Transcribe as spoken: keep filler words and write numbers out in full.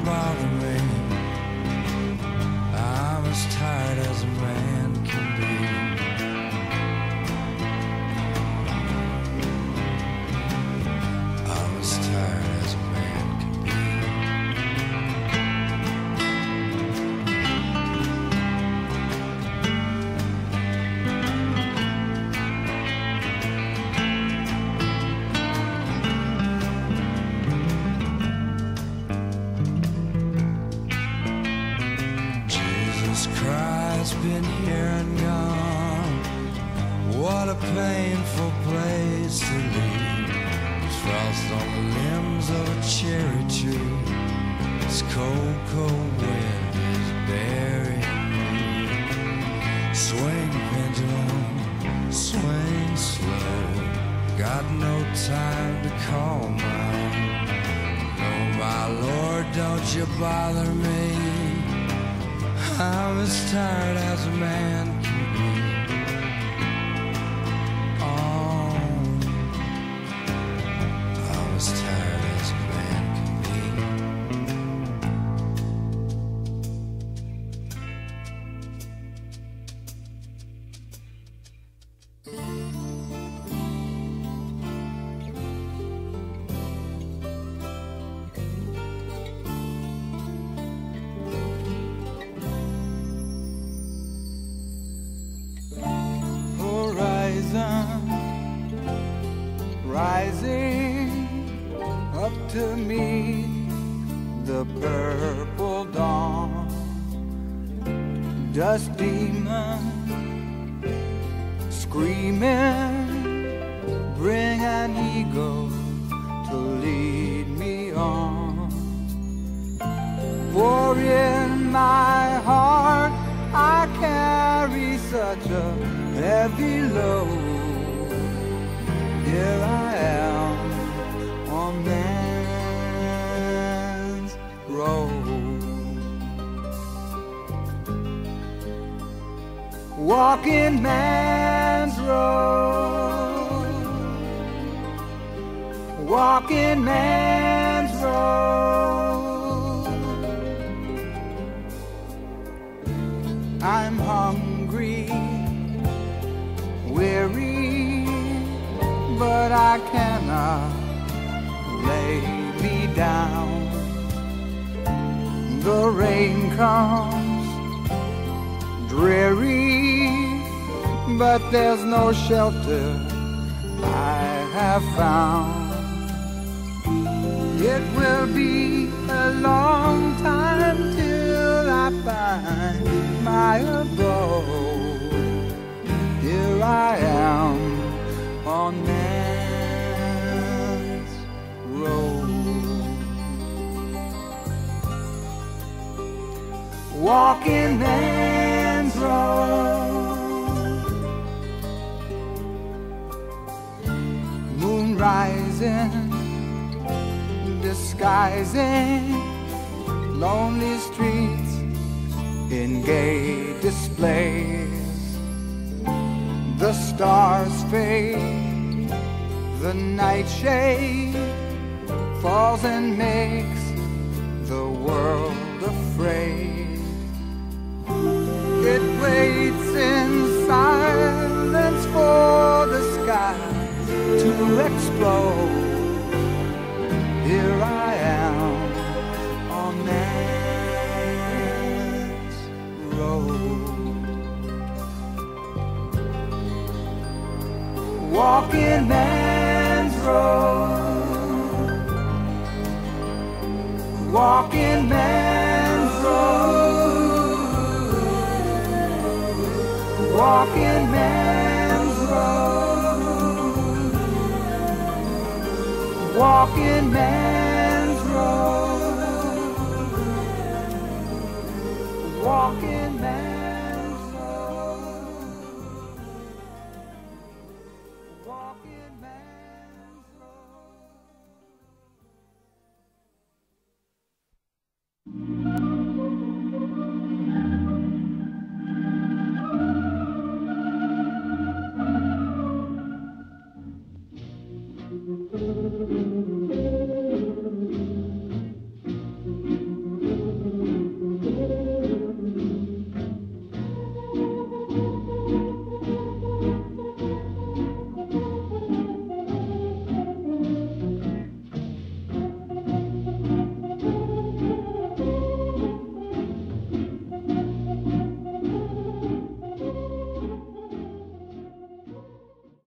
bother me. I'm as tired as a man can be. I'm as tired as a man can be. Christ been here and gone. What a painful place to leave. There's frost on the limbs of a cherry tree. This cold, cold wind is burying me. Swing pendulum, swing slow. Got no time to call my own. No, my Lord, don't you bother me. I'm as tired as a man can be. Oh, I'm as tired as a man can be. Rising up to meet the purple dawn, dust demon screaming, bring an eagle to lead me on. For in my heart I carry such a heavy load. Here I am on man's road, walking man's road, walking man's road. I'm hungry, weary, but I cannot lay me down. The rain comes dreary, but there's no shelter I have found. It will be a long time till I find my abode. Here I am on man's road, walking man's road, moon rising, disguising lonely streets in gay displays. The stars fade, the nightshade falls and makes the world afraid. It waits in silence for the sky to explode. Here I am on man's road, walking man's road, walking man's road, walking man's road, walking man's road.